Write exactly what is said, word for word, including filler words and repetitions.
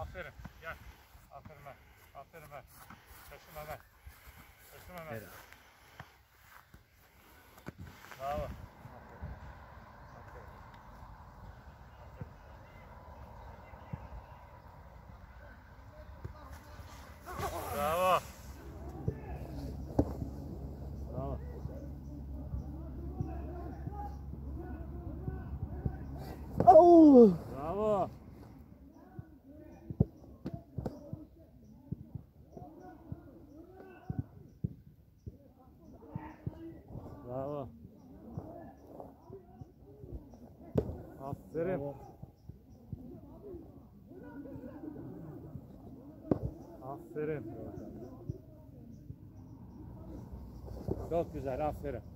Aferin. Gel. Aferin ben. Aferin ben. Şaşırma ben. Şaşırma ben. Bravo. Bravo. Bravo. Oh! Bravo. Bravo. Aferin. Bravo. Aferin. Çok güzel, aferin.